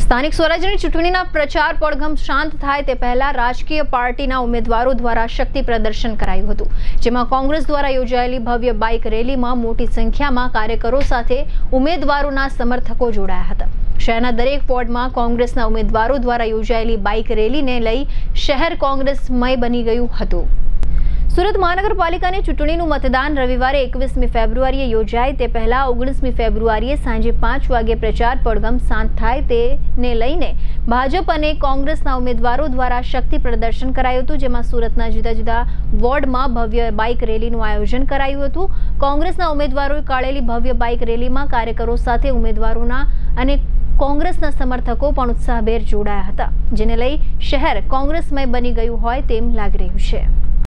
સ્થાનિક સ્વરાજ્યની ચૂંટણીના પ્રચાર પડઘમ શાંત થાય તે પહેલા રાજકીય પાર્ટીના ઉમેદવારો દ્વારા શક્તિ પ્રદર્શન કરાયું હતું, જેમાં કોંગ્રેસ દ્વારા યોજાયેલી ભવ્ય બાઇક રેલીમાં મોટી સંખ્યામાં કાર્યકરો સાથે ઉમેદવારોના સમર્થકો જોડાયા હતા। શહેરના દરેક વોર્ડમાં કોંગ્રેસના ઉમેદવારો દ્વારા યોજાયેલી બાઇક રેલીને લઈ શહેર કોંગ્રેસમય બની ગયું હતું। સુરત મહાનગરપાલિકાની ચૂંટણીનું મતદાન રવિવારે 21મી ફેબ્રુઆરીએ યોજાય તે પહેલા 19મી ફેબ્રુઆરીએ સાંજે 5 વાગે પ્રચાર પડઘમ શાંત થાય તેને લઈને ભાજપ અને કોંગ્રેસના ઉમેદવારો દ્વારા શક્તિ પ્રદર્શન કરાયું હતું, જેમાં સુરતના જુદા જુદા વોર્ડમાં ભવ્ય બાઇક રેલીનું આયોજન કરાયું હતું। કોંગ્રેસના ઉમેદવારોએ કાઢેલી ભવ્ય બાઇક રેલીમાં કાર્યકરો સાથે ઉમેદવારોના અને કોંગ્રેસના સમર્થકો પણ ઉત્સાહભેર જોડાયા હતા, જેને લઈ શહેર કોંગ્રેસમય બની ગયું હોય તેમ લાગી રહ્યું છે।